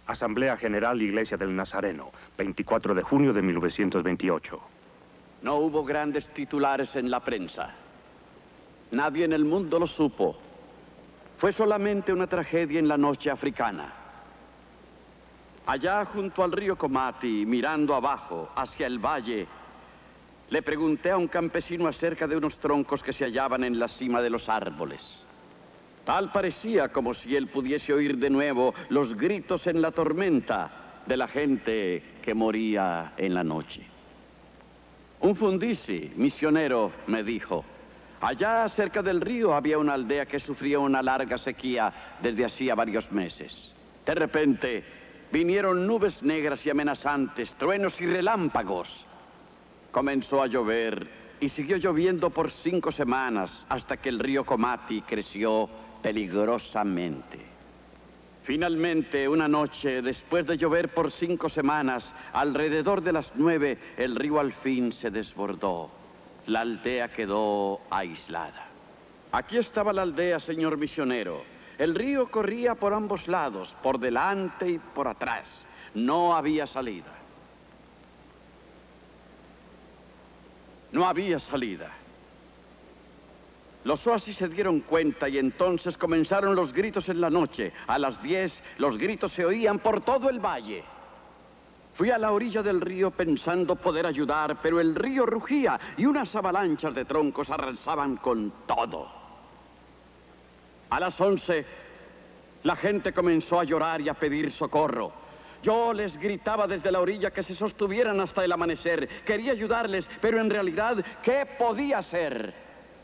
Asamblea General Iglesia del Nazareno, 24 de junio de 1928. No hubo grandes titulares en la prensa. Nadie en el mundo lo supo. Fue solamente una tragedia en la noche africana. Allá junto al río Comati, mirando abajo, hacia el valle, le pregunté a un campesino acerca de unos troncos que se hallaban en la cima de los árboles. Tal parecía como si él pudiese oír de nuevo los gritos en la tormenta de la gente que moría en la noche. Un fundisi, misionero, me dijo, allá cerca del río había una aldea que sufría una larga sequía desde hacía varios meses. De repente, vinieron nubes negras y amenazantes, truenos y relámpagos. Comenzó a llover y siguió lloviendo por 5 semanas hasta que el río Comati creció peligrosamente. Finalmente, una noche, después de llover por 5 semanas, alrededor de las 9, el río al fin se desbordó. La aldea quedó aislada. Aquí estaba la aldea, señor misionero. El río corría por ambos lados, por delante y por atrás. No había salida. No había salida. Los oasis se dieron cuenta y entonces comenzaron los gritos en la noche. A las 10, los gritos se oían por todo el valle. Fui a la orilla del río pensando poder ayudar, pero el río rugía y unas avalanchas de troncos arrasaban con todo. A las 11, la gente comenzó a llorar y a pedir socorro. Yo les gritaba desde la orilla que se sostuvieran hasta el amanecer. Quería ayudarles, pero en realidad, ¿qué podía hacer?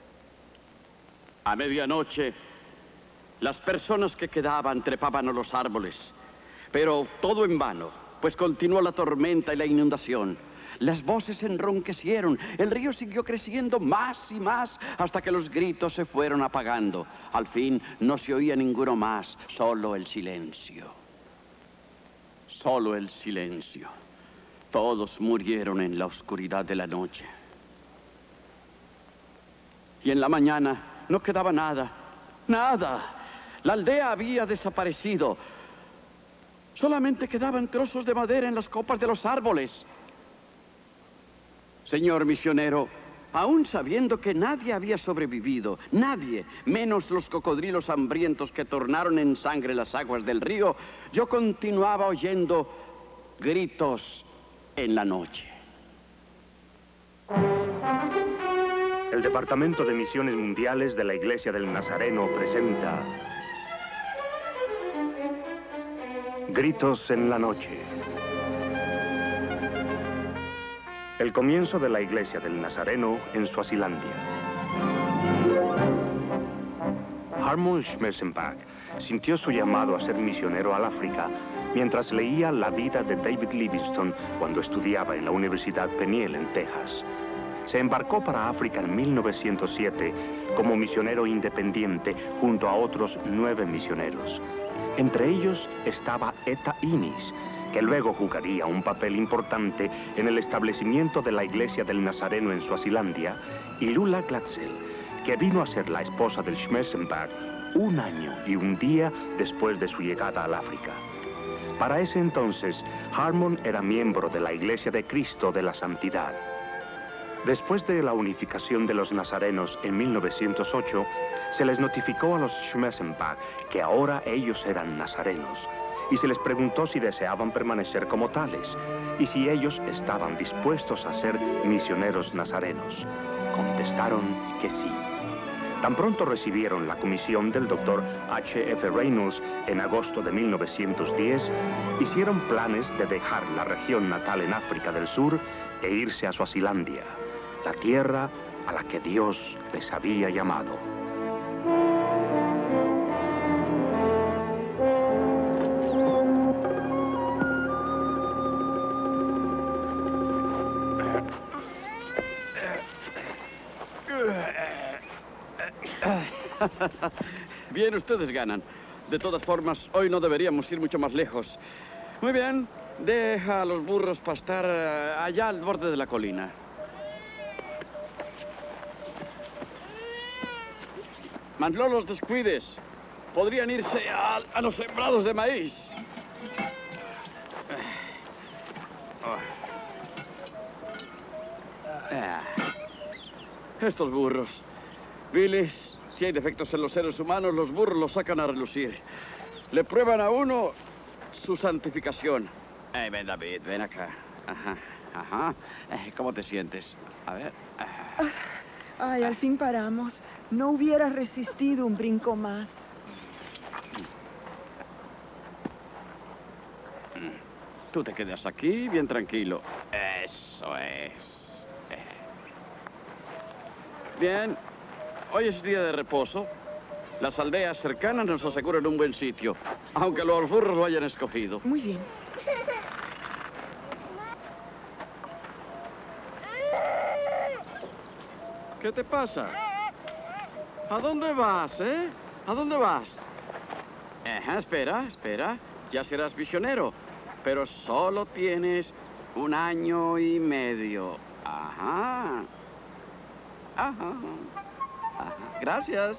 A medianoche, las personas que quedaban trepaban a los árboles, pero todo en vano, pues continuó la tormenta y la inundación. Las voces enronquecieron, el río siguió creciendo más y más hasta que los gritos se fueron apagando. Al fin no se oía ninguno más, solo el silencio. Solo el silencio. Todos murieron en la oscuridad de la noche. Y en la mañana no quedaba nada, nada. La aldea había desaparecido. Solamente quedaban trozos de madera en las copas de los árboles. Señor misionero, aún sabiendo que nadie había sobrevivido, nadie, menos los cocodrilos hambrientos que tornaron en sangre las aguas del río, yo continuaba oyendo gritos en la noche. El Departamento de Misiones Mundiales de la Iglesia del Nazareno presenta Gritos en la Noche. El comienzo de la Iglesia del Nazareno en Suazilandia. Harmon Schmerzenbach sintió su llamado a ser misionero al África mientras leía la vida de David Livingstone cuando estudiaba en la Universidad Peniel en Texas. Se embarcó para África en 1907 como misionero independiente junto a otros 9 misioneros. Entre ellos estaba Etta Innis, que luego jugaría un papel importante en el establecimiento de la Iglesia del Nazareno en Suazilandia, y Lula Glatzel, que vino a ser la esposa del Schmerzenbach 1 año y 1 día después de su llegada al África. Para ese entonces, Harmon era miembro de la Iglesia de Cristo de la Santidad. Después de la unificación de los nazarenos en 1908, se les notificó a los Schmerzenbach que ahora ellos eran nazarenos, y se les preguntó si deseaban permanecer como tales, y si ellos estaban dispuestos a ser misioneros nazarenos. Contestaron que sí. Tan pronto recibieron la comisión del Dr. H.F. Reynolds en agosto de 1910, hicieron planes de dejar la región natal en África del Sur e irse a Suazilandia, la tierra a la que Dios les había llamado. Bien, ustedes ganan. De todas formas, hoy no deberíamos ir mucho más lejos. Muy bien, deja a los burros pastar allá al borde de la colina. No los descuides. Podrían irse a los sembrados de maíz. Estos burros. Billy, si hay defectos en los seres humanos, los burros los sacan a relucir. Le prueban a uno su santificación. Ven, David, ven acá. Ajá, ajá. ¿Cómo te sientes? A ver. Ay, al fin paramos. No hubiera resistido un brinco más. Tú te quedas aquí bien tranquilo. Eso es. Bien, hoy es día de reposo. Las aldeas cercanas nos aseguran un buen sitio, aunque los burros lo hayan escogido. Muy bien. ¿Qué te pasa? ¿A dónde vas, eh? ¿A dónde vas? Espera. Ya serás misionero, pero solo tienes 1 año y medio. Ajá. Gracias.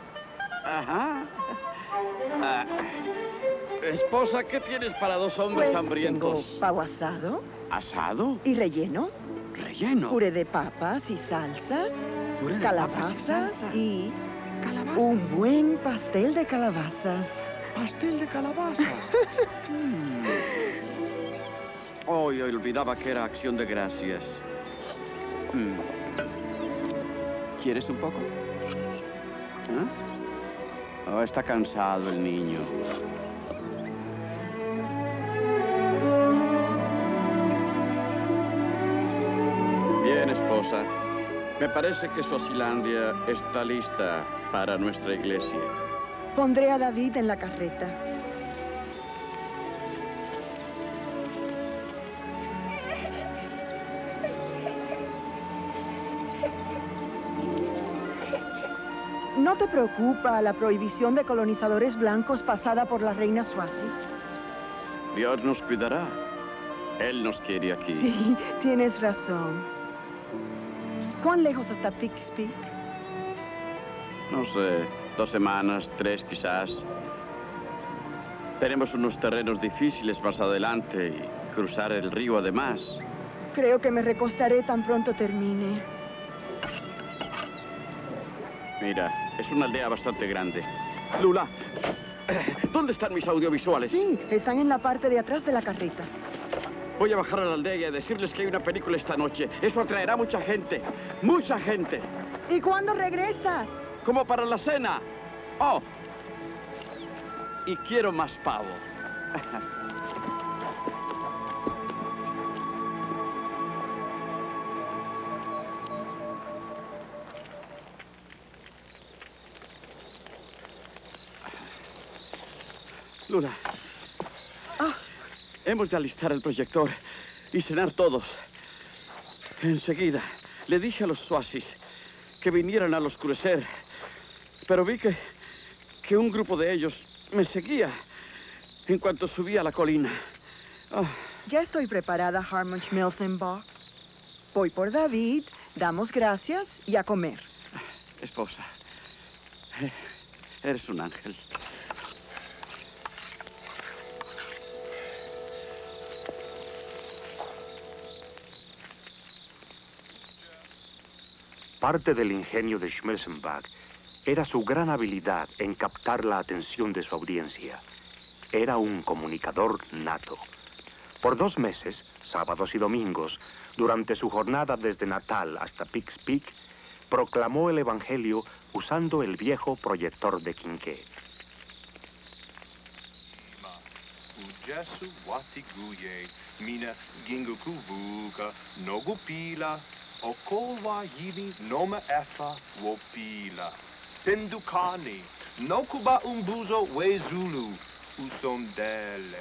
Esposa, ¿qué tienes para 2 hombres Pues hambrientos? tengo pavo asado. ¿Asado? ¿Y relleno? ¿Relleno? Puré de papas y salsa. Puré de Calabazas papas y salsa. y ¿Calabazas? un buen pastel de calabazas. Pastel de calabazas. Hoy olvidaba que era acción de gracias. ¿Quieres un poco? Oh, está cansado el niño. Bien, esposa. Me parece que Suazilandia está lista para nuestra iglesia. Pondré a David en la carreta. ¿No te preocupa la prohibición de colonizadores blancos pasada por la reina Swazi? Dios nos cuidará. Él nos quiere aquí. Sí, tienes razón. ¿Cuán lejos hasta Pikes Peak? No sé, 2 semanas, 3 quizás. Tenemos unos terrenos difíciles más adelante y cruzar el río además. Creo que me recostaré tan pronto termine. Mira, es una aldea bastante grande. Lula, ¿dónde están mis audiovisuales? Sí, están en la parte de atrás de la carreta. Voy a bajar a la aldea y a decirles que hay una película esta noche. Eso atraerá mucha gente. ¡Mucha gente! ¿Y cuándo regresas? Como para la cena. Oh. Y quiero más pavo. Lula. Hemos de alistar el proyector y cenar todos. Enseguida le dije a los Swazis que vinieran al oscurecer, pero vi que un grupo de ellos me seguía en cuanto subía a la colina. Ya estoy preparada, Harmon Schmelzenbach. Voy por David, damos gracias y a comer. Esposa, eres un ángel. Parte del ingenio de Schmelzenbach era su gran habilidad en captar la atención de su audiencia. Era un comunicador nato. Por 2 meses, sábados y domingos, durante su jornada desde Natal hasta Pikes Peak, proclamó el Evangelio usando el viejo proyector de Quinqué. Okolwa yili noma efa wopila. Tendukani, nokuba umbuzo we Zulu, usondele.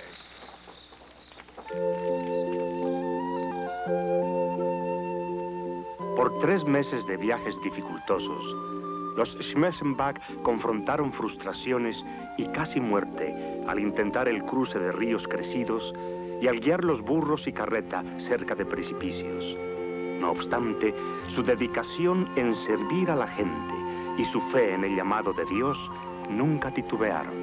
Por 3 meses de viajes dificultosos, los Schmelzenbach confrontaron frustraciones y casi muerte al intentar el cruce de ríos crecidos y al guiar los burros y carreta cerca de precipicios. No obstante, su dedicación en servir a la gente y su fe en el llamado de Dios nunca titubearon.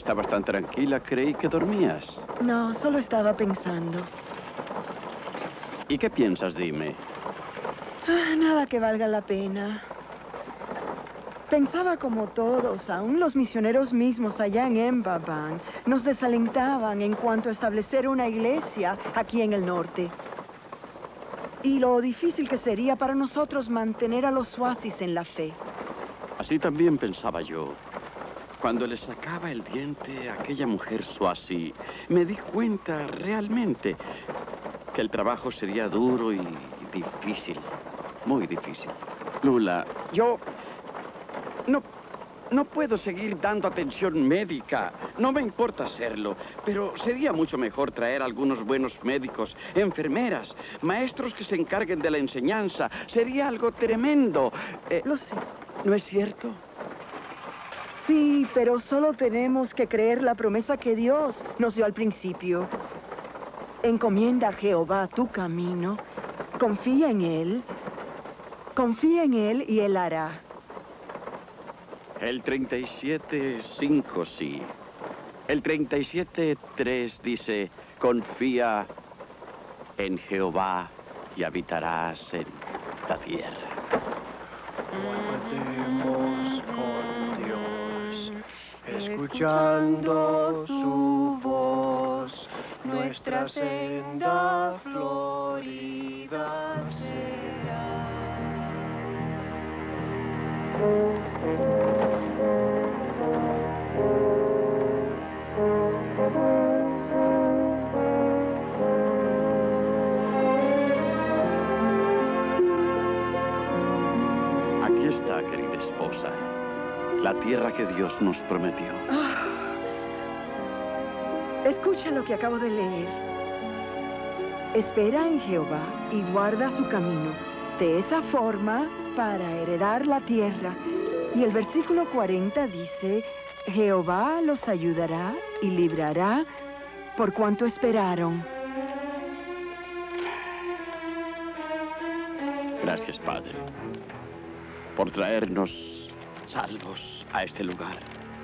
Estabas tan tranquila, creí que dormías. No, solo estaba pensando. ¿Y qué piensas, dime? Nada que valga la pena. Pensaba como todos, aún los misioneros mismos allá en Embabang, nos desalentaban en cuanto a establecer una iglesia aquí en el norte. Y lo difícil que sería para nosotros mantener a los Swazis en la fe. Así también pensaba yo. Cuando le sacaba el diente a aquella mujer Swazi, me di cuenta realmente que el trabajo sería duro y difícil, muy difícil. Lula, yo no puedo seguir dando atención médica. No me importa hacerlo, pero sería mucho mejor traer algunos buenos médicos, enfermeras, maestros que se encarguen de la enseñanza. Sería algo tremendo. Lo sé. ¿No es cierto? Sí, pero solo tenemos que creer la promesa que Dios nos dio al principio. Encomienda a Jehová tu camino, confía en Él y Él hará. El 37:5 sí. El 37:3 dice, confía en Jehová y habitarás en la tierra. Guardemos con Dios, escuchando su voz, nuestra senda florida será. Aquí está, querida esposa, la tierra que Dios nos prometió. Escucha lo que acabo de leer. Espera en Jehová y guarda su camino. De esa forma, para heredar la tierra. Y el versículo 40 dice, Jehová los ayudará y librará por cuanto esperaron. Gracias, Padre, por traernos salvos a este lugar,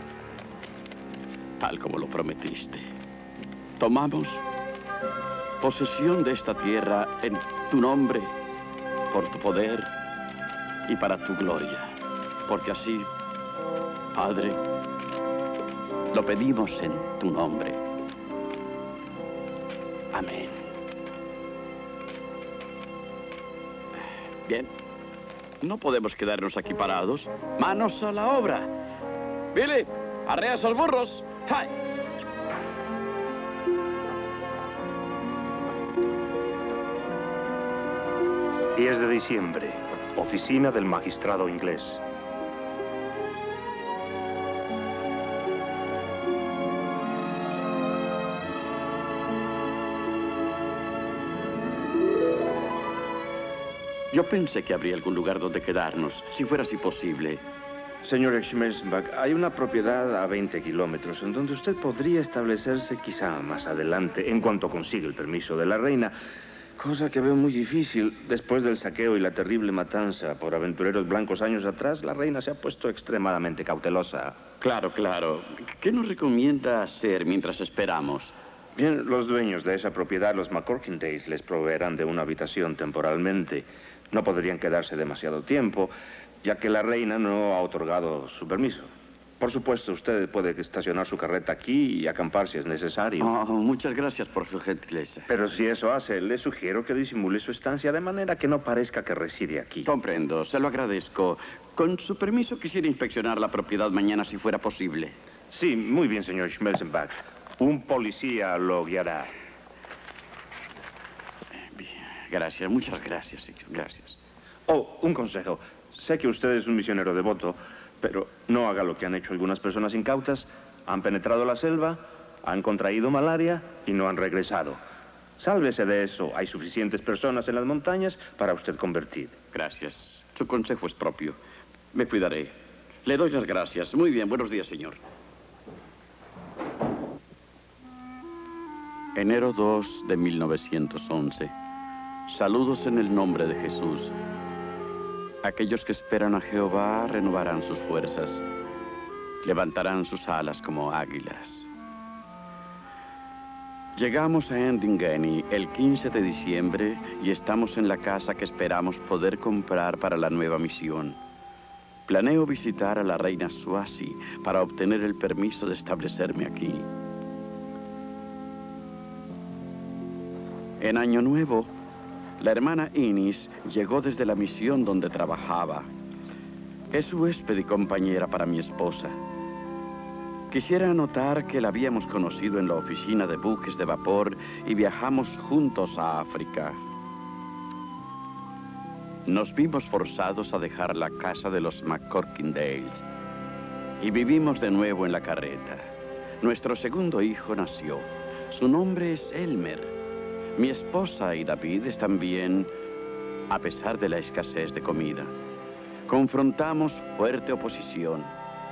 tal como lo prometiste. Tomamos posesión de esta tierra en tu nombre, por tu poder y para tu gloria. Porque así, Padre, lo pedimos en tu nombre. Amén. Bien, no podemos quedarnos aquí parados. ¡Manos a la obra! ¡Billy, arrea esos burros! ¡Hey! 10 de diciembre, oficina del magistrado inglés. Yo pensé que habría algún lugar donde quedarnos, si fuera así posible. Señor Schmelzenbach, hay una propiedad a 20 kilómetros en donde usted podría establecerse quizá más adelante, en cuanto consiga el permiso de la reina. Cosa que veo muy difícil. Después del saqueo y la terrible matanza por aventureros blancos años atrás, la reina se ha puesto extremadamente cautelosa. Claro, claro. ¿Qué nos recomienda hacer mientras esperamos? Bien, los dueños de esa propiedad, los McCorkindays, les proveerán de una habitación temporalmente. No podrían quedarse demasiado tiempo, ya que la reina no ha otorgado su permiso. Por supuesto, usted puede estacionar su carreta aquí y acampar si es necesario. Oh, muchas gracias por su gentileza. Pero si eso hace, le sugiero que disimule su estancia de manera que no parezca que reside aquí. Comprendo, se lo agradezco. Con su permiso, quisiera inspeccionar la propiedad mañana si fuera posible. Sí, muy bien, señor Schmelzenbach. Un policía lo guiará. Bien, gracias, muchas gracias, señor, gracias. Oh, un consejo. Sé que usted es un misionero devoto, pero no haga lo que han hecho algunas personas incautas. Han penetrado la selva, han contraído malaria y no han regresado. Sálvese de eso. Hay suficientes personas en las montañas para usted convertir. Gracias. Su consejo es propio. Me cuidaré. Le doy las gracias. Muy bien, buenos días, señor. Enero 2 de 1911. Saludos en el nombre de Jesús. Aquellos que esperan a Jehová renovarán sus fuerzas. levantarán sus alas como águilas. Llegamos a Endingeni el 15 de diciembre y estamos en la casa que esperamos poder comprar para la nueva misión. Planeo visitar a la reina Swazi para obtener el permiso de establecerme aquí. En Año Nuevo, la hermana Inis llegó desde la misión donde trabajaba. Es huésped y compañera para mi esposa. Quisiera anotar que la habíamos conocido en la oficina de buques de vapor y viajamos juntos a África. Nos vimos forzados a dejar la casa de los McCorkindales y vivimos de nuevo en la carreta. Nuestro segundo hijo nació. Su nombre es Elmer. Mi esposa y David están bien, a pesar de la escasez de comida. Confrontamos fuerte oposición.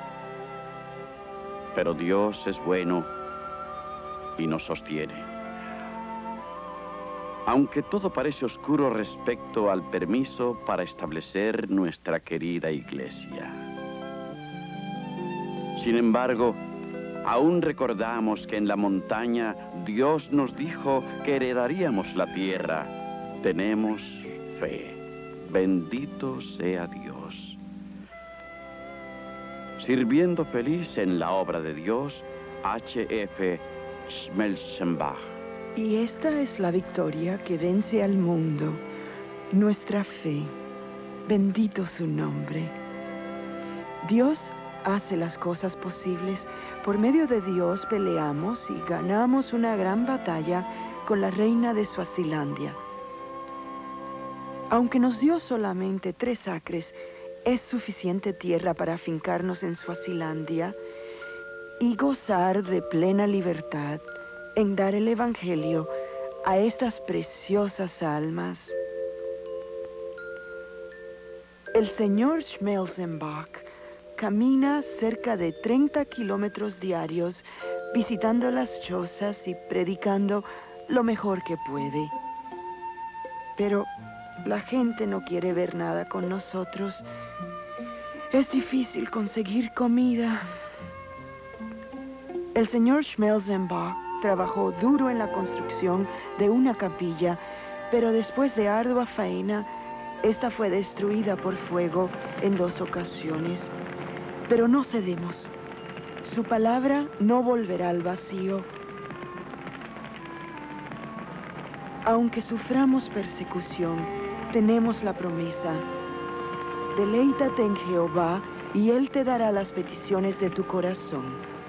Pero Dios es bueno y nos sostiene. Aunque todo parece oscuro respecto al permiso para establecer nuestra querida iglesia. Sin embargo, aún recordamos que en la montaña Dios nos dijo que heredaríamos la tierra. Tenemos fe. Bendito sea Dios. Sirviendo feliz en la obra de Dios, H.F. Schmelzenbach. Y esta es la victoria que vence al mundo, nuestra fe. Bendito su nombre. Dios hace las cosas posibles. Por medio de Dios peleamos y ganamos una gran batalla con la reina de Suazilandia. Aunque nos dio solamente 3 acres, es suficiente tierra para afincarnos en Suazilandia y gozar de plena libertad en dar el Evangelio a estas preciosas almas. El señor Schmelzenbach camina cerca de 30 kilómetros diarios visitando las chozas y predicando lo mejor que puede. Pero la gente no quiere ver nada con nosotros. Es difícil conseguir comida. El señor Schmelzenbach trabajó duro en la construcción de una capilla, pero después de ardua faena, esta fue destruida por fuego en 2 ocasiones. Pero no cedemos. Su palabra no volverá al vacío. Aunque suframos persecución, tenemos la promesa. Deleítate en Jehová y Él te dará las peticiones de tu corazón.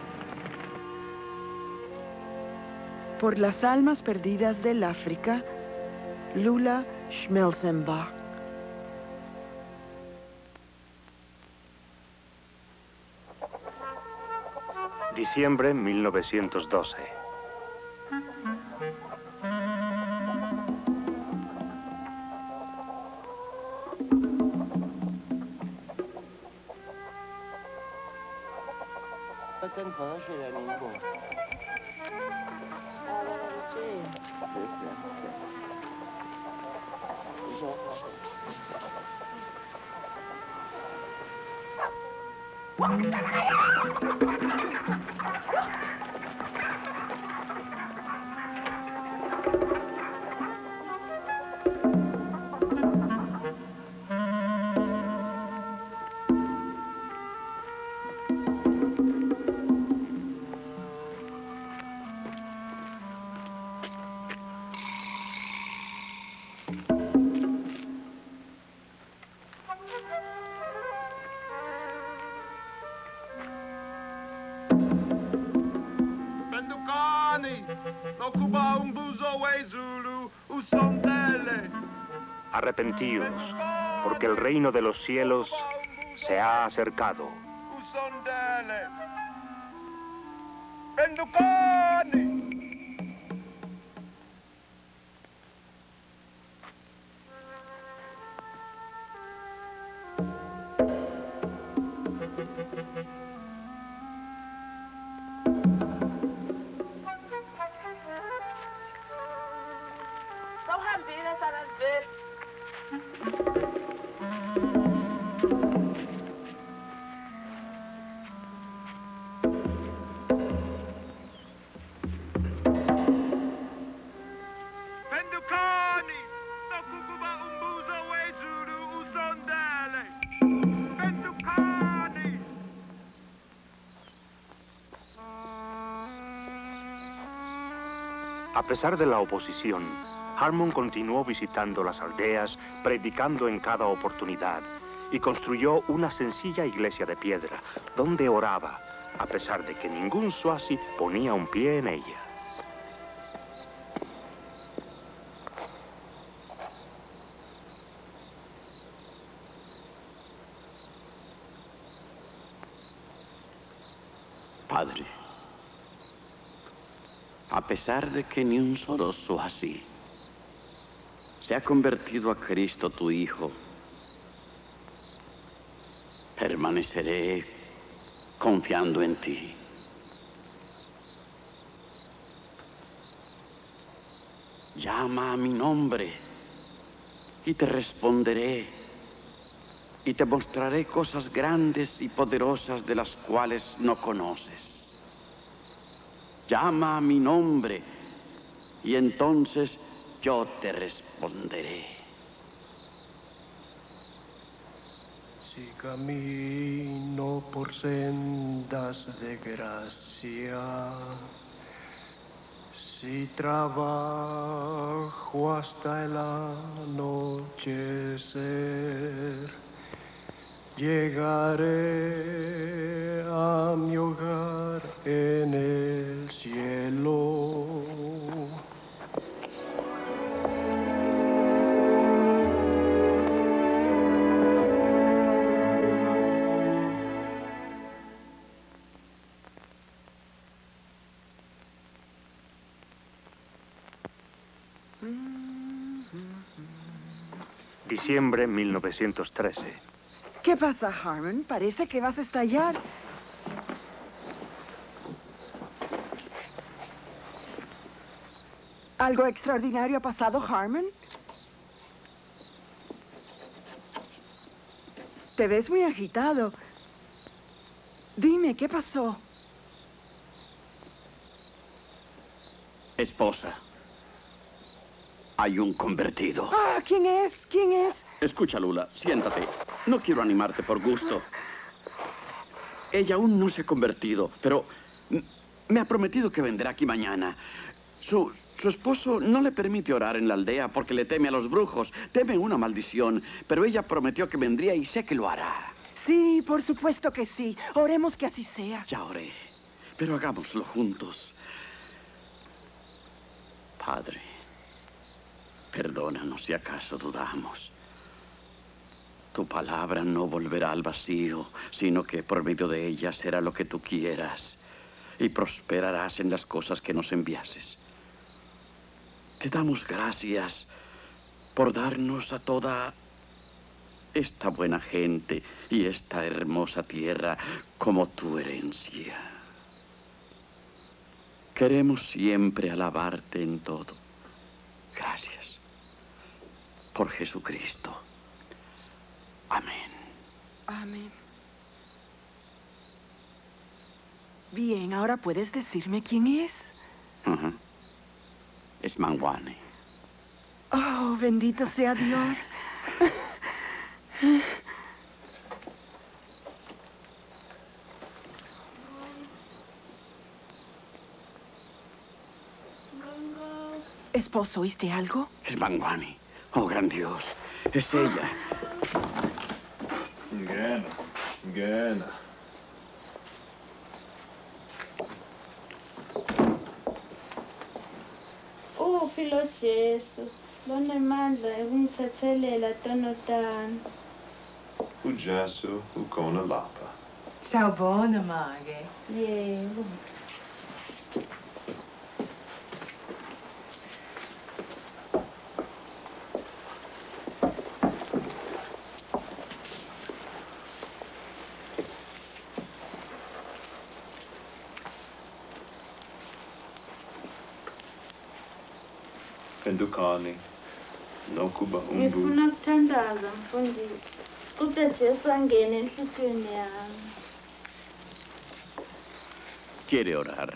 Por las almas perdidas del África, Lula Schmelzenbach. Diciembre 1912. Arrepentíos, porque el reino de los cielos se ha acercado. A pesar de la oposición, Harmon continuó visitando las aldeas, predicando en cada oportunidad, y construyó una sencilla iglesia de piedra, donde oraba, a pesar de que ningún Swazi ponía un pie en ella. Padre, a pesar de que ni un solo Swazi se ha convertido a Cristo tu Hijo, permaneceré confiando en ti. Llama a mi nombre y te responderé y te mostraré cosas grandes y poderosas de las cuales no conoces. Llama a mi nombre y entonces yo te responderé. Si camino por sendas de gracia, si trabajo hasta el anochecer, llegaré a mi hogar en el cielo. Diciembre 1913. ¿Qué pasa, Harmon? Parece que vas a estallar. ¿Algo extraordinario ha pasado, Harmon? Te ves muy agitado. Dime, ¿qué pasó? Esposa, hay un convertido. Ah, ¿quién es? ¿Quién es? Escucha, Lula, siéntate. No quiero animarte por gusto. Ella aún no se ha convertido, pero me ha prometido que vendrá aquí mañana. Su esposo no le permite orar en la aldea porque le teme a los brujos, teme una maldición, pero ella prometió que vendría y sé que lo hará. Sí, por supuesto que sí. Oremos que así sea. Ya oré, pero hagámoslo juntos. Padre, perdónanos si acaso dudamos. Tu palabra no volverá al vacío, sino que por medio de ella será lo que tú quieras y prosperarás en las cosas que nos enviases. Te damos gracias por darnos a toda esta buena gente y esta hermosa tierra como tu herencia. Queremos siempre alabarte en todo. Gracias. Por Jesucristo. Amén. Amén. Bien, ahora puedes decirme quién es. Es Mangwane. Oh, bendito sea Dios. Esposo, ¿oíste algo? Es Mangwane. Oh, gran Dios. Es ella. Gana. Philo Jesu, lonemandla ekungithethelela tonotana. uJesu ukhona lapha. Sawubona ma-ke. Yebo. Pendukani, nokuba Ngifuna ukuthandaza mfundisi. UJesu angene enhlizweni yami. Quiere orar.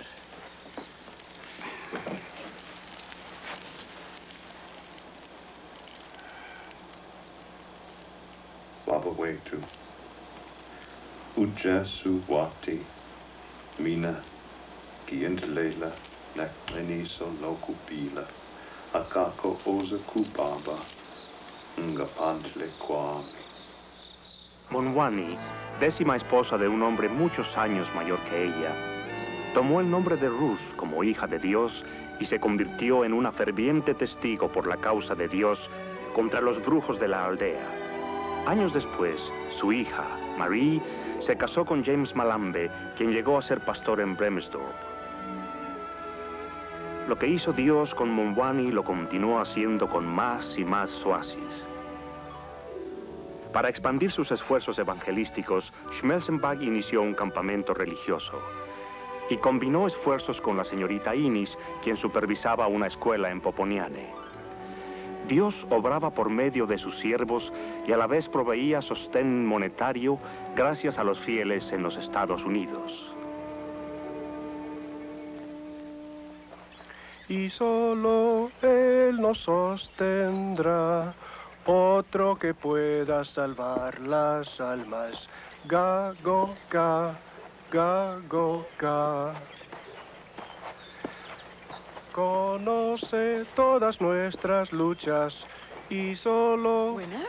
Baba wetu. uJesu wati mina kiendelela Nakmeniso no kupila. Akako oza kubaba. Ngapantle kwami. Monwani, décima esposa de un hombre muchos años mayor que ella, tomó el nombre de Ruth como hija de Dios y se convirtió en una ferviente testigo por la causa de Dios contra los brujos de la aldea. Años después, su hija, Marie, se casó con James Malambe, quien llegó a ser pastor en Bremsdorp. Lo que hizo Dios con Monwani lo continuó haciendo con más y más Swazis. Para expandir sus esfuerzos evangelísticos, Schmelzenbach inició un campamento religioso y combinó esfuerzos con la señorita Innis, quien supervisaba una escuela en Poponiane. Dios obraba por medio de sus siervos y a la vez proveía sostén monetario gracias a los fieles en los Estados Unidos. Y solo Él nos sostendrá, otro que pueda salvar las almas. Ga-go-ga, ga-go-ga. Conoce todas nuestras luchas y solo... Buenas.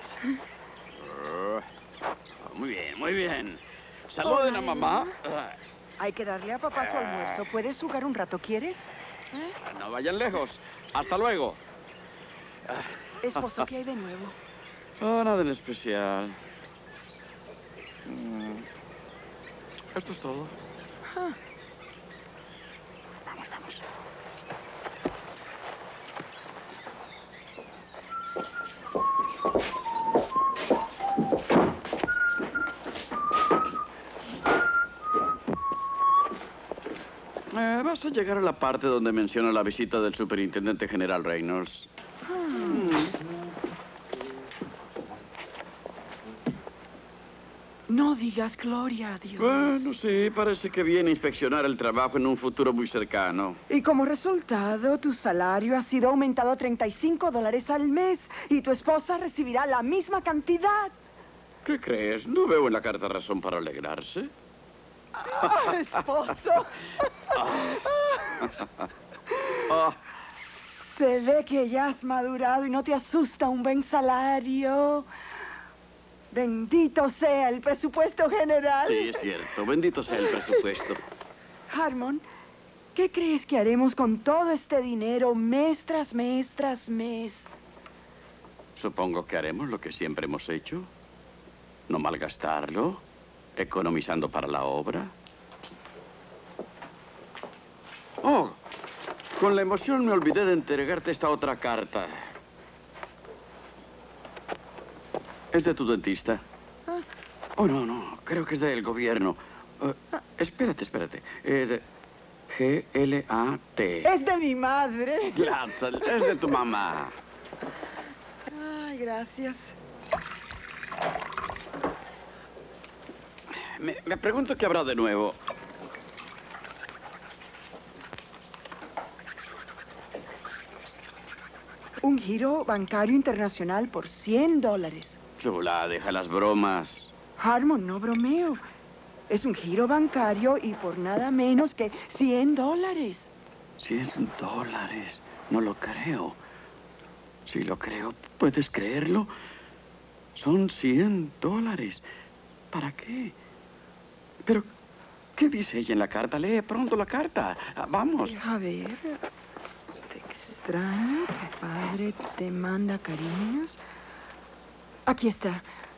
Muy bien, muy bien. Saluden a mamá. Hay que darle a papá su almuerzo. ¿Puedes jugar un rato, quieres? No vayan lejos. Hasta luego. Esposo, ¿qué hay de nuevo? Oh, nada en especial. Esto es todo. Ah. Vamos, vamos. Vas a llegar a la parte donde menciona la visita del superintendente general Reynolds. No digas gloria a Dios. Bueno, sí, parece que viene a inspeccionar el trabajo en un futuro muy cercano. Y como resultado, tu salario ha sido aumentado a $35 al mes y tu esposa recibirá la misma cantidad. ¿Qué crees? No veo en la carta razón para alegrarse. Esposo. Ah, Se ve que ya has madurado y no te asusta un buen salario. Bendito sea el presupuesto general. sí, es cierto. Bendito sea el presupuesto. Harmon, ¿qué crees que haremos con todo este dinero mes tras mes tras mes? Supongo que haremos lo que siempre hemos hecho. No malgastarlo, economizando para la obra. Oh, con la emoción me olvidé de entregarte esta otra carta. ¿Es de tu dentista? Oh, no, no, creo que es del gobierno. Espérate. Es de G-L-A-T. Es de mi madre. Glatzel, es de tu mamá. Ay, gracias. Me pregunto qué habrá de nuevo. Un giro bancario internacional por $100. Chula, deja las bromas. Harmon, no bromeo. Es un giro bancario y por nada menos que $100. $100. No lo creo. Si lo creo, ¿puedes creerlo? Son $100. ¿Para qué? Pero, ¿qué dice ella en la carta? Lee pronto la carta. Vamos. Deja ver. Te extraño, tu padre te manda cariños. Aquí está.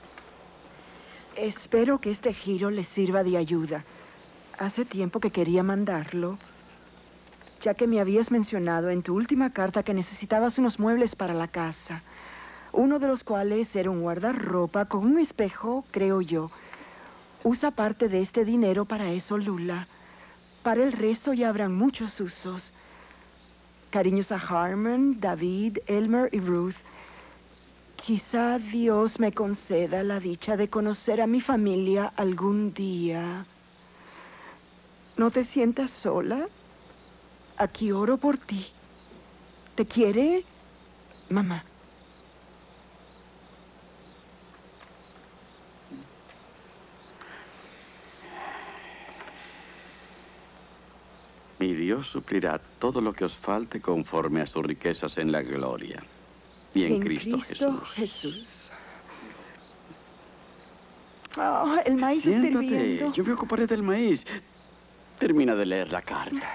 Espero que este giro le sirva de ayuda. Hace tiempo que quería mandarlo, ya que me habías mencionado en tu última carta que necesitabas unos muebles para la casa, uno de los cuales era un guardarropa con un espejo, creo yo. Usa parte de este dinero para eso, Lula. Para el resto ya habrán muchos usos. Cariños a Harmon, David, Elmer y Ruth. Quizá Dios me conceda la dicha de conocer a mi familia algún día. ¿No te sientas sola? Aquí oro por ti. ¿Te quiere, mamá? Y Dios suplirá todo lo que os falte conforme a sus riquezas en la gloria. Y en Cristo Jesús. Oh, el maíz está Siéntate, hirviendo. yo me ocuparé del maíz. Termina de leer la carta.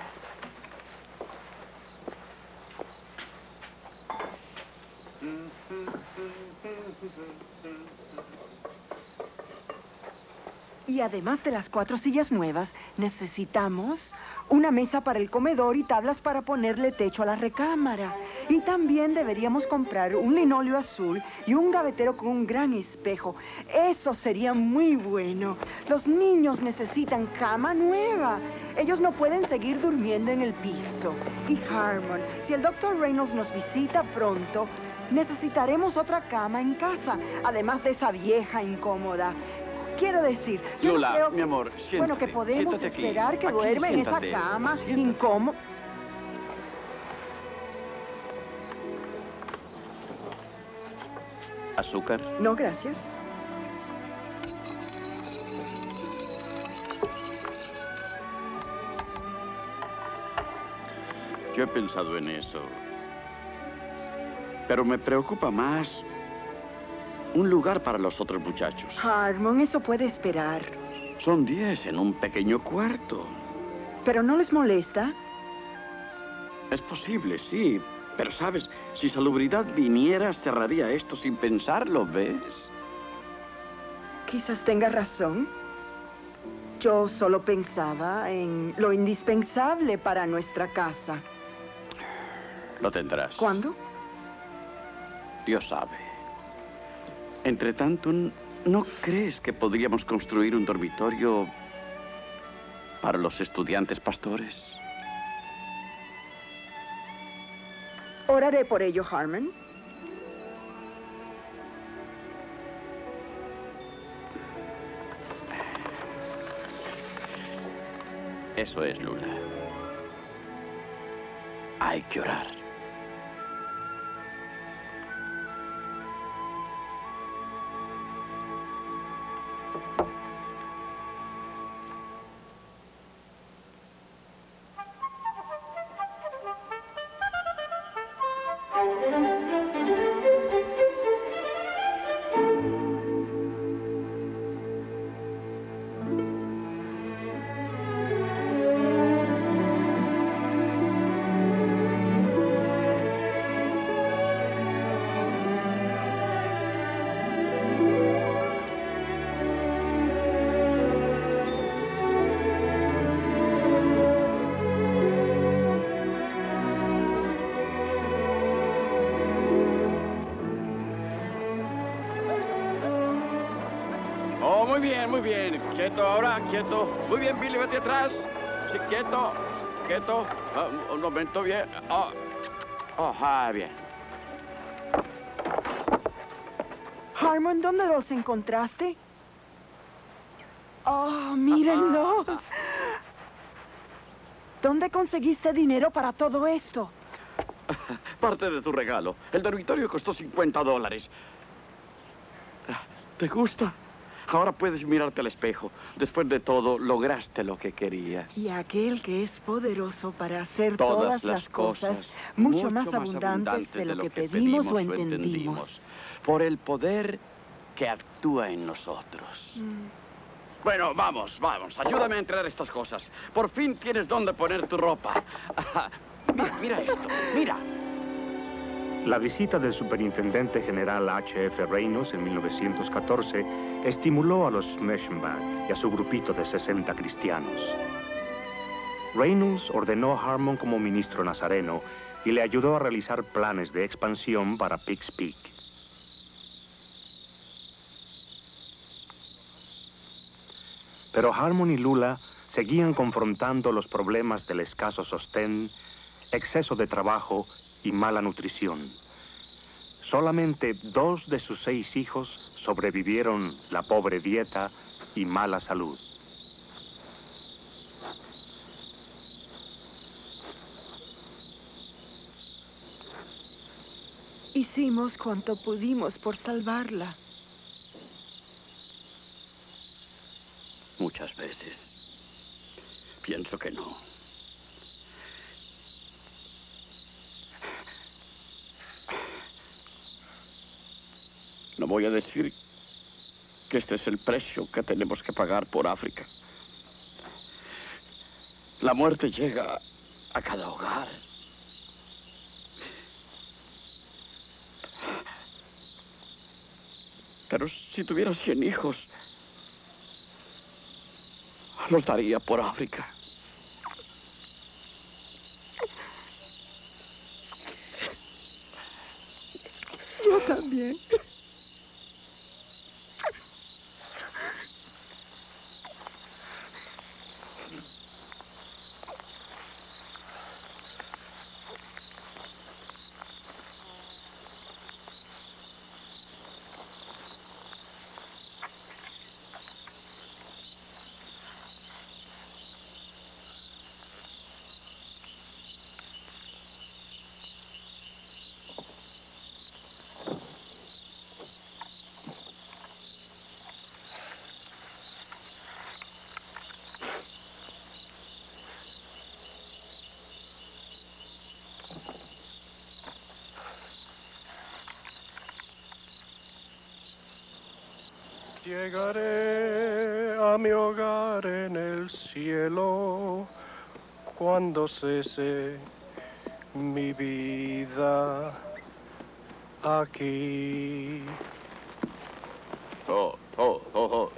Y además de las 4 sillas nuevas, necesitamos una mesa para el comedor y tablas para ponerle techo a la recámara. Y también deberíamos comprar un linóleo azul y un gavetero con un gran espejo. Eso sería muy bueno. Los niños necesitan cama nueva. Ellos no pueden seguir durmiendo en el piso. Y Harmon, si el Dr. Reynolds nos visita pronto, necesitaremos otra cama en casa, además de esa vieja incómoda. Quiero decir, yo Lula, no creo mi amor, siéntate. Bueno, que podemos Siéntate aquí. esperar que Aquí, duerma en esa siéntate. cama Siéntate. incómoda. ¿Azúcar? No, gracias. Yo he pensado en eso. Pero me preocupa más un lugar para los otros muchachos. Harmon, eso puede esperar. Son 10 en un pequeño cuarto. ¿Pero no les molesta? Es posible, sí. Pero, ¿sabes? Si Salubridad viniera, cerraría esto sin pensarlo, ¿ves? Quizás tenga razón. Yo solo pensaba en lo indispensable para nuestra casa. Lo tendrás. ¿Cuándo? Dios sabe. Entre tanto, ¿no crees que podríamos construir un dormitorio para los estudiantes pastores? Oraré por ello, Harmon. Eso es, Lula. Hay que orar. Oh, muy bien, muy bien. Quieto ahora, quieto. Muy bien, Billy, vete atrás. Sí, quieto, quieto. Un momento, bien. Bien. Harmon, ¿dónde los encontraste? Oh, mírenlos. ¿Dónde conseguiste dinero para todo esto? Parte de tu regalo. El dormitorio costó $50. ¿Te gusta? Ahora puedes mirarte al espejo. Después de todo, lograste lo que querías. Y aquel que es poderoso para hacer Todas todas las cosas mucho más abundantes de lo que pedimos o entendimos. Por el poder que actúa en nosotros. Bueno, vamos. Ayúdame a entregar estas cosas. Por fin tienes dónde poner tu ropa. Mira esto. Mira. La visita del superintendente general H.F. Reynolds en 1914 estimuló a los Schmeschenbach y a su grupito de 60 cristianos. Reynolds ordenó a Harmon como ministro nazareno y le ayudó a realizar planes de expansión para Pikes Peak. Pero Harmon y Lula seguían confrontando los problemas del escaso sostén, exceso de trabajo y mala nutrición. Solamente 2 de sus 6 hijos sobrevivieron la pobre dieta y mala salud. Hicimos cuanto pudimos por salvarla. Muchas veces pienso que no. No voy a decir que este es el precio que tenemos que pagar por África. La muerte llega a cada hogar. Pero si tuviera 100 hijos, los daría por África. Yo también. Llegaré a mi hogar en el cielo cuando cese mi vida aquí. Oh, oh, oh, oh.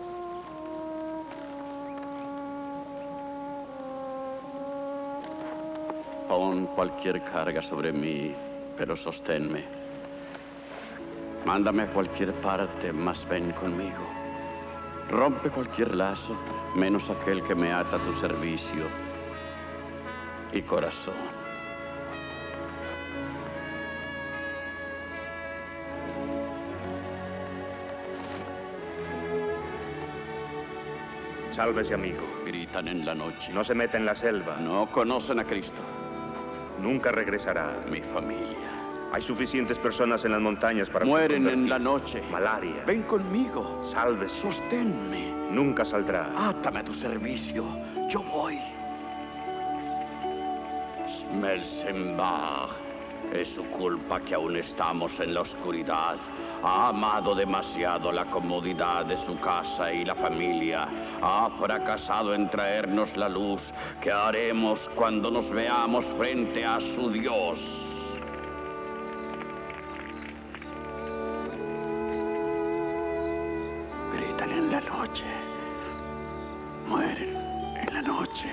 Pon cualquier carga sobre mí, pero sosténme. Mándame a cualquier parte, mas ven conmigo. Rompe cualquier lazo, menos aquel que me ata a tu servicio y corazón. Sálvese, amigo. Gritan en la noche. No se meta en la selva. No conocen a Cristo. Nunca regresará. Mi familia. Hay suficientes personas en las montañas para... Mueren en la noche. Malaria. Ven conmigo. Sálvese. Sosténme. Nunca saldrá. Átame a tu servicio. Yo voy. Smelsenbach. Es su culpa que aún estamos en la oscuridad. Ha amado demasiado la comodidad de su casa y la familia. Ha fracasado en traernos la luz. ¿Qué haremos cuando nos veamos frente a su Dios? Gritan en la noche. Mueren en la noche.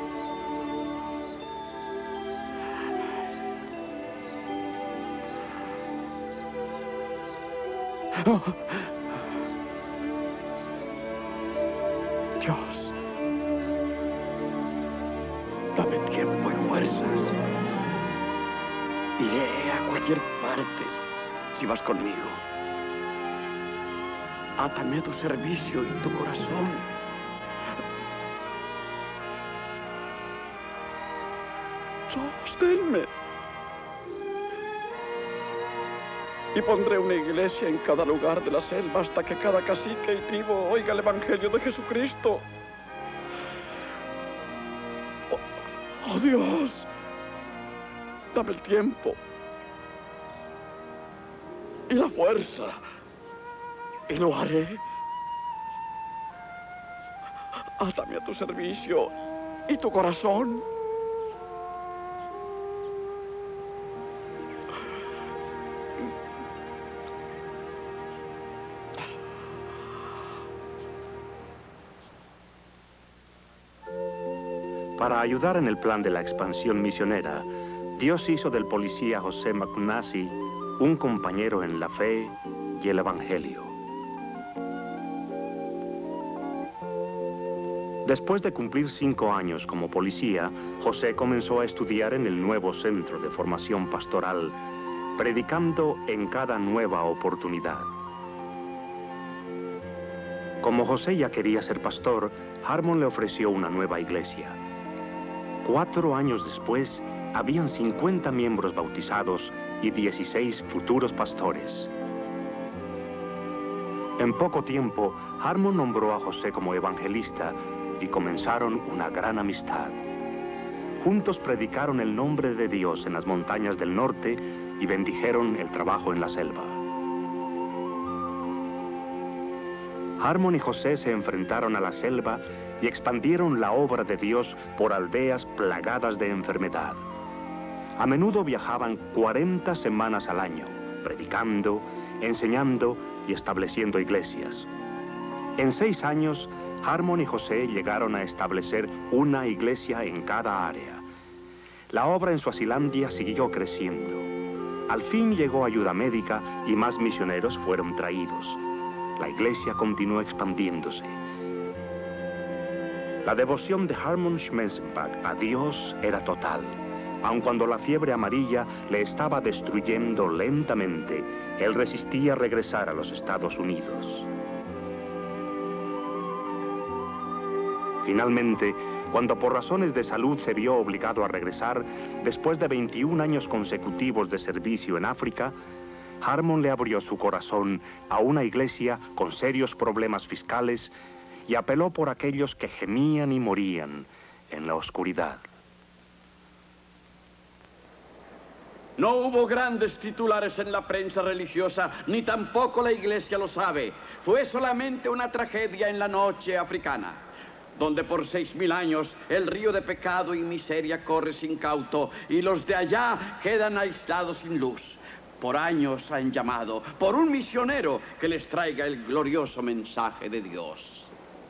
Oh. Dios, dame tiempo y fuerzas. Iré a cualquier parte si vas conmigo. Átame a tu servicio y tu corazón. Sosténme. Y pondré una iglesia en cada lugar de la selva hasta que cada cacique y tribu oiga el evangelio de Jesucristo. Oh Dios, dame el tiempo y la fuerza, y lo haré. Átame a tu servicio y tu corazón. Para ayudar en el plan de la expansión misionera, Dios hizo del policía José Macunasi un compañero en la fe y el evangelio. Después de cumplir 5 años como policía, José comenzó a estudiar en el nuevo centro de formación pastoral, predicando en cada nueva oportunidad. Como José ya quería ser pastor, Harmon le ofreció una nueva iglesia. 4 años después, habían 50 miembros bautizados y 16 futuros pastores. En poco tiempo, Harmon nombró a José como evangelista y comenzaron una gran amistad. Juntos predicaron el nombre de Dios en las montañas del norte y bendijeron el trabajo en la selva. Harmon y José se enfrentaron a la selva y expandieron la obra de Dios por aldeas plagadas de enfermedad. A menudo viajaban 40 semanas al año, predicando, enseñando y estableciendo iglesias. En 6 años, Harmon y José llegaron a establecer una iglesia en cada área. La obra en Suazilandia siguió creciendo. Al fin llegó ayuda médica y más misioneros fueron traídos. La iglesia continuó expandiéndose. La devoción de Harmon Schmelzenbach a Dios era total. Aun cuando la fiebre amarilla le estaba destruyendo lentamente, él resistía regresar a los Estados Unidos. Finalmente, cuando por razones de salud se vio obligado a regresar, después de 21 años consecutivos de servicio en África, Harmon le abrió su corazón a una iglesia con serios problemas fiscales y apeló por aquellos que gemían y morían en la oscuridad. No hubo grandes titulares en la prensa religiosa, ni tampoco la iglesia lo sabe. Fue solamente una tragedia en la noche africana, donde por 6.000 años el río de pecado y miseria corre sin cauto y los de allá quedan aislados sin luz. Por años han llamado por un misionero que les traiga el glorioso mensaje de Dios.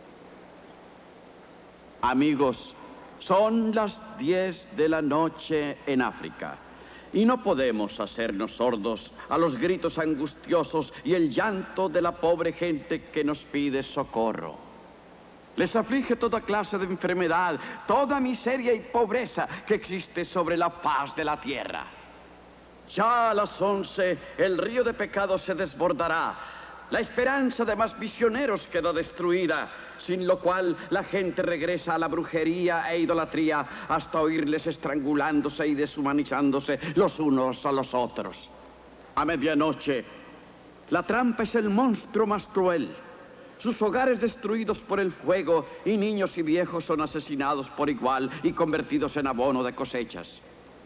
Amigos, son las 10 de la noche en África y no podemos hacernos sordos a los gritos angustiosos y el llanto de la pobre gente que nos pide socorro. Les aflige toda clase de enfermedad, toda miseria y pobreza que existe sobre la faz de la tierra. Ya a las 11 el río de pecado se desbordará. La esperanza de más misioneros queda destruida, sin lo cual la gente regresa a la brujería e idolatría hasta oírles estrangulándose y deshumanizándose los unos a los otros. A medianoche, la trampa es el monstruo más cruel. Sus hogares destruidos por el fuego y niños y viejos son asesinados por igual y convertidos en abono de cosechas.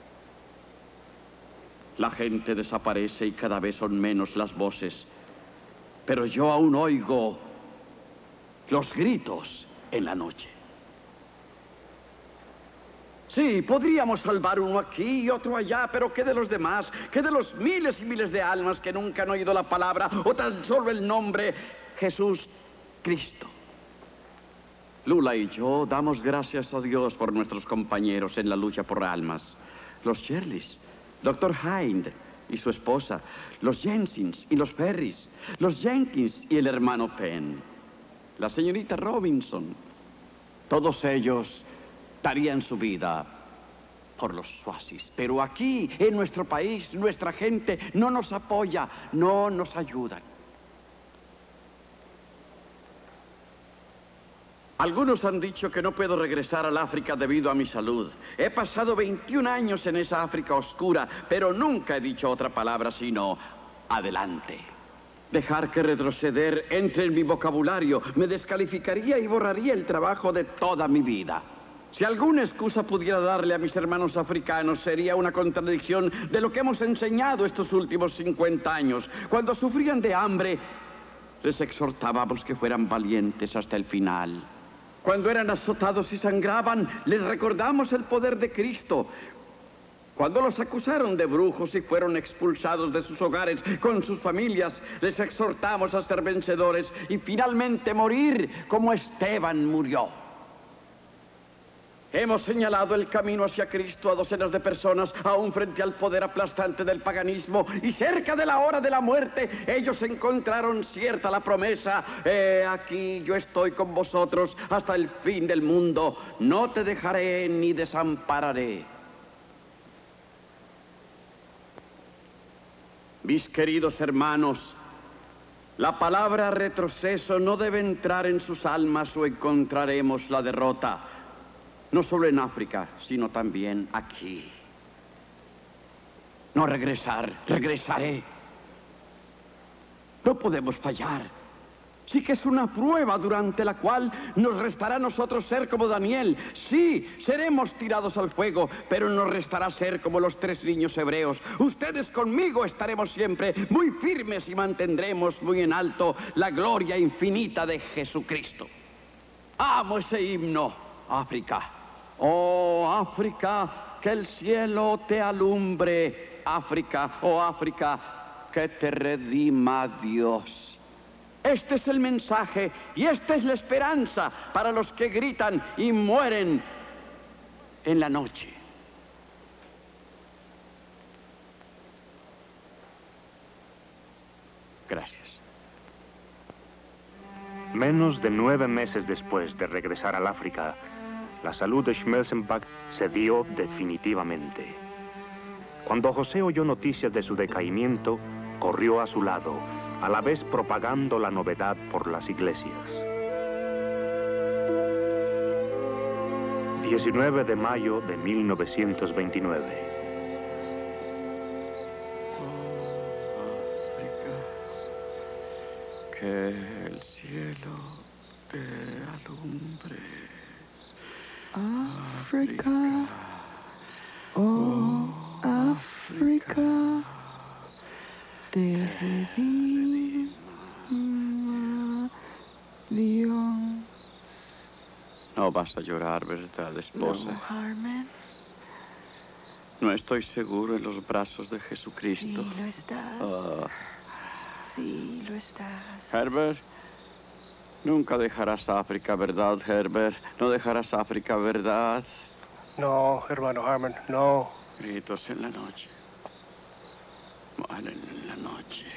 La gente desaparece y cada vez son menos las voces, pero yo aún oigo los gritos en la noche. Sí, podríamos salvar uno aquí y otro allá, pero ¿qué de los demás? ¿Qué de los miles y miles de almas que nunca han oído la palabra o tan solo el nombre Jesús Cristo? Lula y yo damos gracias a Dios por nuestros compañeros en la lucha por almas. Los Shirleys, Dr. Hind y su esposa, los Jensins y los Ferris, los Jenkins y el hermano Penn, la señorita Robinson. Todos ellos darían su vida por los Swazis. Pero aquí, en nuestro país, nuestra gente no nos apoya, no nos ayuda. Algunos han dicho que no puedo regresar al África debido a mi salud. He pasado 21 años en esa África oscura, pero nunca he dicho otra palabra sino adelante. Dejar que retroceder entre en mi vocabulario me descalificaría y borraría el trabajo de toda mi vida. Si alguna excusa pudiera darle a mis hermanos africanos, sería una contradicción de lo que hemos enseñado estos últimos 50 años. Cuando sufrían de hambre, les exhortábamos que fueran valientes hasta el final. Cuando eran azotados y sangraban, les recordamos el poder de Cristo. Cuando los acusaron de brujos y fueron expulsados de sus hogares con sus familias, les exhortamos a ser vencedores y finalmente morir como Esteban murió. Hemos señalado el camino hacia Cristo a docenas de personas, aún frente al poder aplastante del paganismo, y cerca de la hora de la muerte, ellos encontraron cierta la promesa: aquí yo estoy con vosotros hasta el fin del mundo, no te dejaré ni desampararé. Mis queridos hermanos, la palabra retroceso no debe entrar en sus almas o encontraremos la derrota. No solo en África, sino también aquí. No regresar, regresaré. No podemos fallar. Sí que es una prueba durante la cual nos restará a nosotros ser como Daniel. Sí, seremos tirados al fuego, pero nos restará ser como los 3 niños hebreos. Ustedes conmigo estaremos siempre muy firmes y mantendremos muy en alto la gloria infinita de Jesucristo. Amo ese himno, África. Oh, África, que el cielo te alumbre. África, oh África, que te redima Dios. Este es el mensaje y esta es la esperanza para los que gritan y mueren en la noche. Gracias. Menos de 9 meses después de regresar al África, la salud de Schmelzenbach cedió definitivamente. Cuando José oyó noticias de su decaimiento, corrió a su lado, a la vez propagando la novedad por las iglesias. 19 de mayo de 1929. Que el cielo te alumbre. África, oh África, te redima Dios. No vas a llorar, ¿verdad, esposa? No, Harmon. No estoy seguro en los brazos de Jesucristo. Sí, lo estás. Ah. Sí, lo estás. Herbert, nunca dejarás África, ¿verdad, Herbert? No dejarás África, ¿verdad? No, hermano Harmon, no. Gritos en la noche. Mueren en la noche.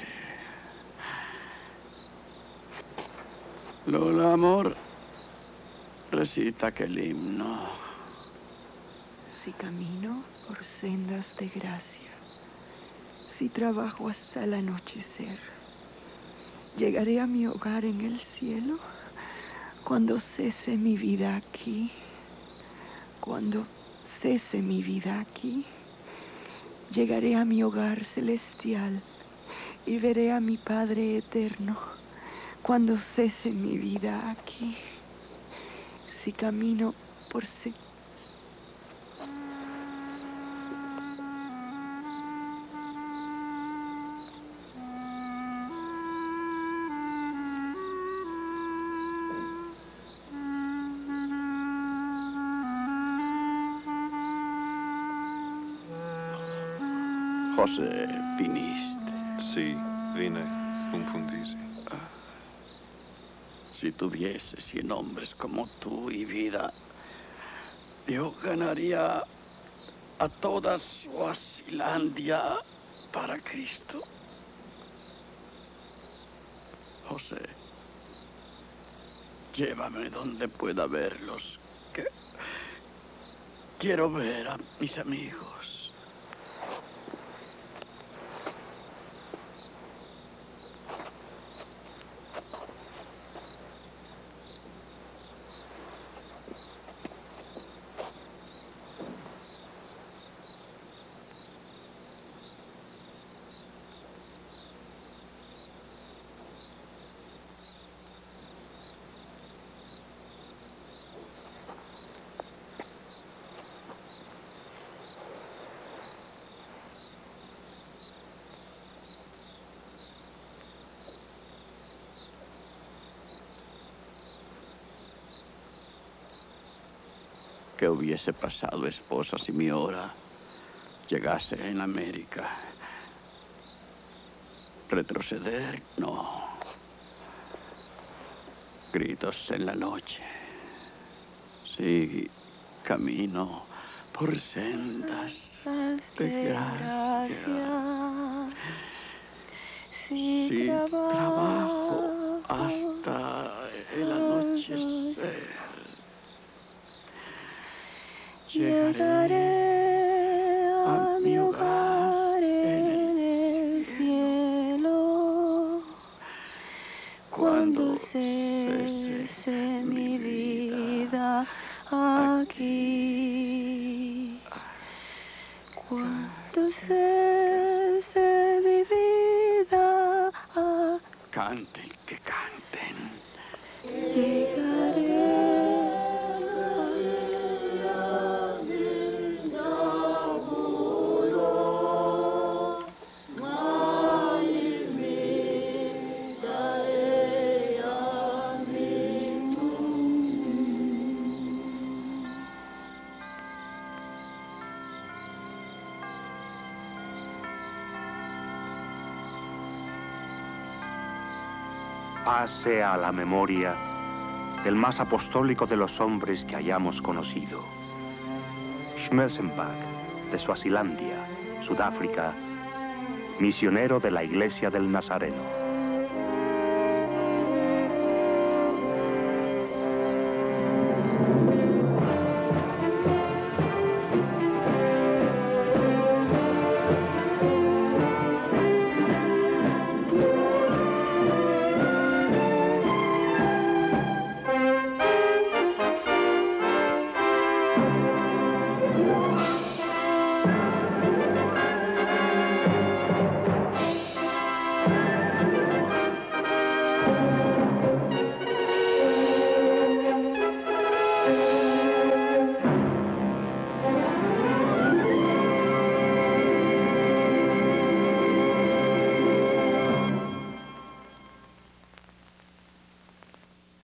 Lola, amor, recita aquel himno. Si camino por sendas de gracia, si trabajo hasta el anochecer, llegaré a mi hogar en el cielo cuando cese mi vida aquí. Cuando cese mi vida aquí, llegaré a mi hogar celestial y veré a mi Padre eterno. Cuando cese mi vida aquí, si camino por José, viniste. Sì, vine un puntisi. Si tuviese 100 hombres como tú y vida, yo ganaría a toda Suazilandia para Cristo. José, llévame donde pueda verlos, que quiero ver a mis amigos. ¿Qué hubiese pasado, esposa, si mi hora llegase en América? Retroceder, no. Gritos en la noche. Sí, camino por sendas de gracia. Si trabajo hasta el anochecer, llegaré a mi hogar en el cielo cuando cese mi vida aquí. Cuando cese mi vida aquí. Canten, que canten. Paz sea a la memoria del más apostólico de los hombres que hayamos conocido. Schmerzenbach, de Suazilandia, Sudáfrica, misionero de la Iglesia del Nazareno.